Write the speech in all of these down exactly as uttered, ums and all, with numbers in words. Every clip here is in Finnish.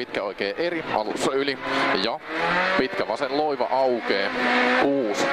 pitkä oikea eri, alussa yli ja pitkä vasen loiva aukee, kuusi.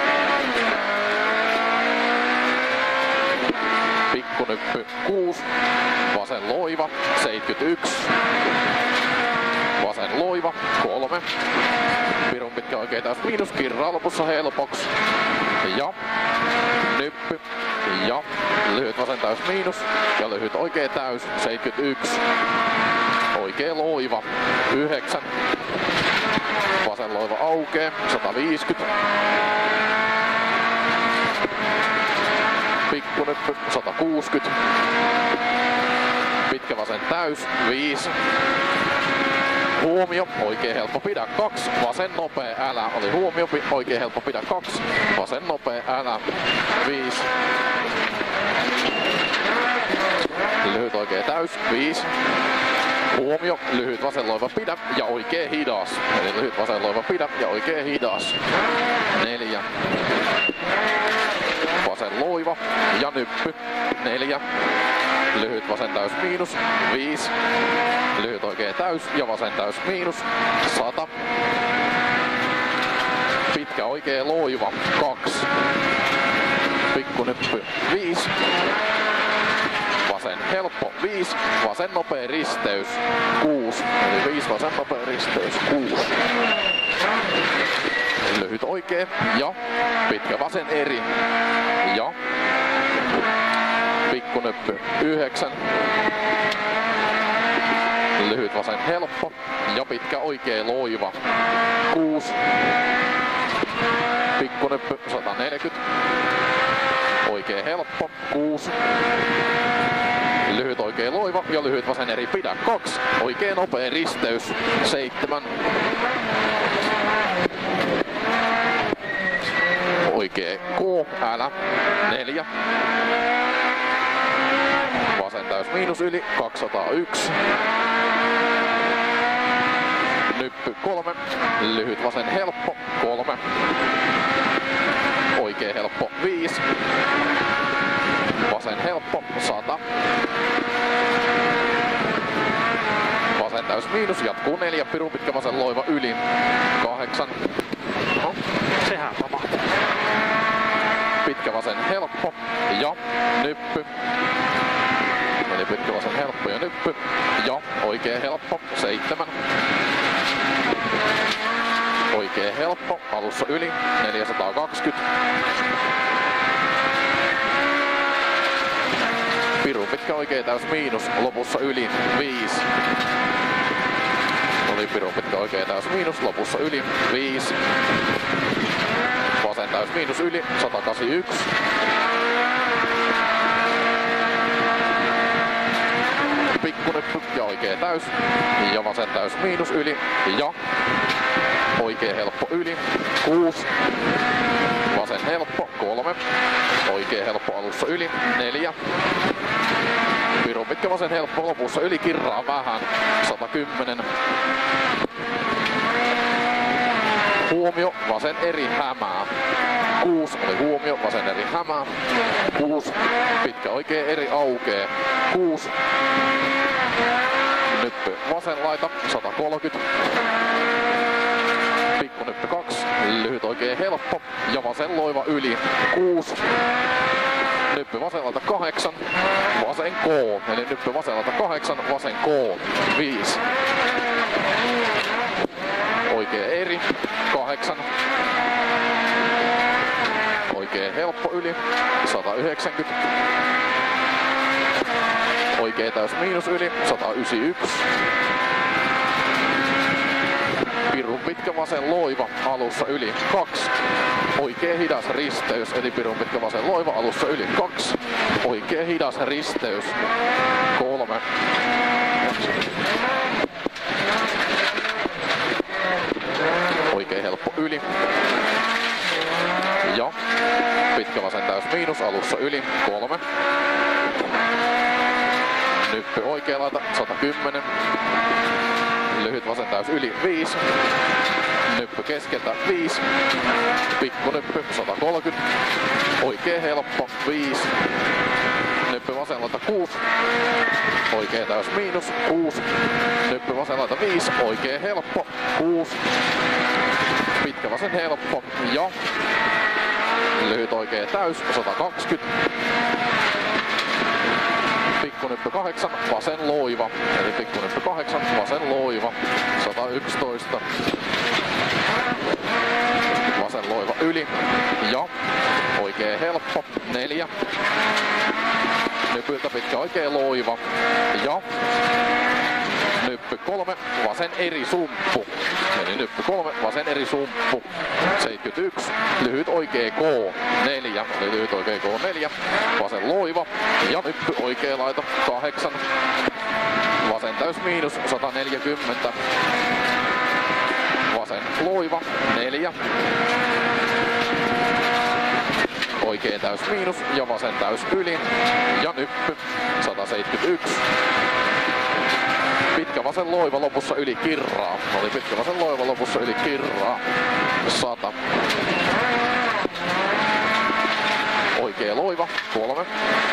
Pikkunyppy, kuusi. Vasen loiva, seitsemänkymmentäyksi. Vasen loiva, kolme. Pirun pitkä oikea täys miinus, kirraa lopussa helpoksi. Ja nyppy. Ja lyhyt vasen täys miinus. Ja lyhyt oikea täys, seitsemänkymmentäyksi. Oikea loiva, yhdeksän. Vasen loiva aukee, sata viisikymmentä. Pikkunyppy, sata kuusikymmentä. Pitkä vasen täys, viisi. Huomio, oikein helppo pidä kaksi, vasen nopea älä, oli huomio, oikein helppo pidä kaksi, vasen nopea älä, viisi. Lyhyt oikein täys, viisi. Huomio, lyhyt vasen loiva pidä ja oikein hidas, eli lyhyt vasen loiva pidä ja oikein hidas, neljä. Vasen loiva ja nyppy, neljä. Lyhyt vasen täys miinus, viisi. Lyhyt oikea täys ja vasen täys miinus, sata. Pitkä oikea loiva, kaksi. Pikkunyppy, viisi. Vasen helppo, viisi. Vasen nopea risteys, kuusi. Eli viisi vasen nopea risteys, kuusi. Lyhyt oikea ja pitkä vasen eri ja pikkunyppy, yhdeksän. Lyhyt vasen helppo ja pitkä oikea loiva, kuusi. Pikkunyppy, sata neljäkymmentä. Oikea helppo, kuusi. Lyhyt oikea loiva ja lyhyt vasen eri pidä, kaksi. Oikea nopea risteys, seitsemän. Oikea K, älä, neljä. Vasen täys miinus yli, kaksisataayksi. Nyppy, kolme. Lyhyt vasen helppo, kolme. Oikea helppo, viisi. Vasen helppo, sata. Vasen täys miinus, jatkuu neljä. Pirun pitkä vasen loiva yli, kahdeksan. No, sehän pamahtaa. Pitkä vasen helppo ja nyppy. Eli pitkä vasen helppo ja nyppy. Ja oikea helppo, seitsemän. Oikea helppo, alussa yli, neljäsataakaksikymmentä. Pirun pitkä oikea täys miinus, lopussa yli, viisi. Oli pirun pitkä oikea täys miinus, lopussa yli, viisi. Vasen täys miinus yli, sata kahdeksankymmentäyksi. Pikkunyppy ja oikea täys. Ja vasen täys miinus yli. Ja oikea helppo yli, kuusi. Vasen helppo, kolme. Oikea helppo alussa yli, neljä. Pirun pitkä vasen helppo lopussa yli, kirraa vähän, sata kymmenen. Huomio, vasen eri hämää. kuusi oli huomio, vasen eri hämää. kuusi. Pitkä oikea eri aukee. kuusi. Nyppy vasen laita, sata kolmekymmentä. Pikkunyppy kaksi. Lyhyt oikea helppo. Ja vasen loiva yli. kuusi. Nyppy vasen laita kahdeksan. Vasen K. Eli nyppy vasen laita kahdeksan. Vasen K. viisi. Oikea eri, kahdeksan. Oikea helppo yli, sata yhdeksänkymmentä. Oikea täys miinus yli, sata yhdeksänkymmentäyksi. Pirun pitkä vasen loiva, alussa yli, kaksi. Oikea hidas risteys, eli pirun pitkä vasen loiva, alussa yli, kaksi. Oikea hidas risteys, kolme. Oikein helppo yli. Ja pitkä vasen täys miinus, alussa yli, kolme. Nyppy oikea laita, sata kymmenen. Lyhyt vasen täys yli, viisi. Nyppy keskeltä, viisi. Pikkunyppy, sata kolmekymmentä. Oikein helppo, viisi. Nyppy nyppy vasen laita kuusi, oikea täys miinus, kuusi, nyppy vasen laita viisi, oikea helppo, kuusi, pitkä vasen helppo ja lyhyt oikea täys, sata kaksikymmentä, pikkunyppy kahdeksan, vasen loiva, eli pikkunyppy kahdeksan, vasen loiva, sata yksitoista, vasen loiva yli ja oikea helppo, neljä, nypyltä pitkä oikea loiva ja nyppy kolme, vasen eri sumppu, eli nyppy kolme, vasen eri sumppu, seitsemänkymmentäyksi, lyhyt oikea K, neljä, eli lyhyt oikea K, neljä, vasen loiva ja nyppy oikea laita, kahdeksan, vasen täys miinus, sata neljäkymmentä, vasen loiva, neljä, oikea täys miinus ja vasen täys yli ja nyppy, sata seitsemänkymmentäyksi. Pitkä vasen loiva lopussa yli kirraa. Oli pitkä vasen loiva lopussa yli kirraa. sata. Oikea loiva. kolme.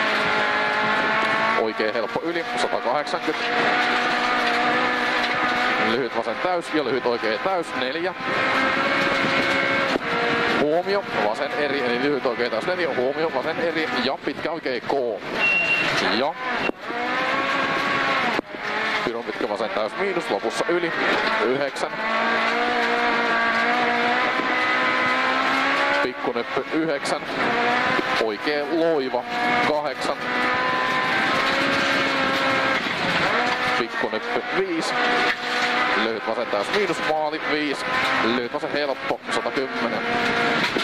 Oikea helppo yli. sata kahdeksankymmentä. Lyhyt vasen täys ja lyhyt oikea täys. neljä. Huomio. Vasen eri. Eli lyhyt oikea täys. neljä. Huomio. Vasen eri. Ja pitkä oikea K. Ja pirun pitkä vasen täys miinus, lopussa yli, yhdeksän. Pikkunyppy yhdeksän, oikea loiva, kahdeksan. Pikkunyppy viisi, lyhyt vasen täys miinus maali, viisi. Lyhyt vasen helppo, sata kymmenen.